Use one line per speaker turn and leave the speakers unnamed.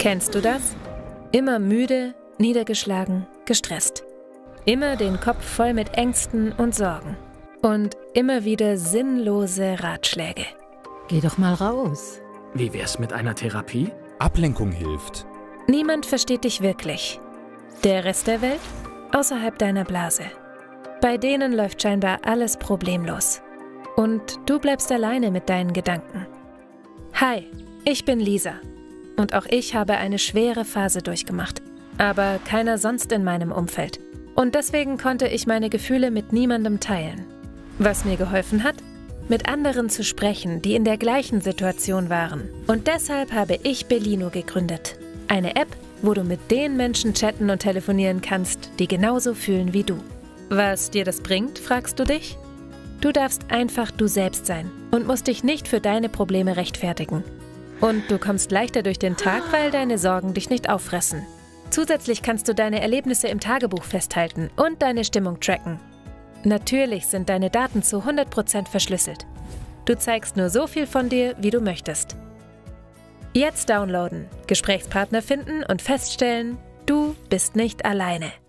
Kennst du das? Immer müde, niedergeschlagen, gestresst. Immer den Kopf voll mit Ängsten und Sorgen. Und immer wieder sinnlose Ratschläge.
Geh doch mal raus.
Wie wär's mit einer Therapie?
Ablenkung hilft.
Niemand versteht dich wirklich. Der Rest der Welt? Außerhalb deiner Blase. Bei denen läuft scheinbar alles problemlos. Und du bleibst alleine mit deinen Gedanken. Hi, ich bin Lisa. Und auch ich habe eine schwere Phase durchgemacht. Aber keiner sonst in meinem Umfeld. Und deswegen konnte ich meine Gefühle mit niemandem teilen. Was mir geholfen hat? Mit anderen zu sprechen, die in der gleichen Situation waren. Und deshalb habe ich Bellino gegründet. Eine App, wo du mit den Menschen chatten und telefonieren kannst, die genauso fühlen wie du. Was dir das bringt, fragst du dich? Du darfst einfach du selbst sein und musst dich nicht für deine Probleme rechtfertigen. Und du kommst leichter durch den Tag, weil deine Sorgen dich nicht auffressen. Zusätzlich kannst du deine Erlebnisse im Tagebuch festhalten und deine Stimmung tracken. Natürlich sind deine Daten zu 100% verschlüsselt. Du zeigst nur so viel von dir, wie du möchtest. Jetzt downloaden, Gesprächspartner finden und feststellen, du bist nicht alleine.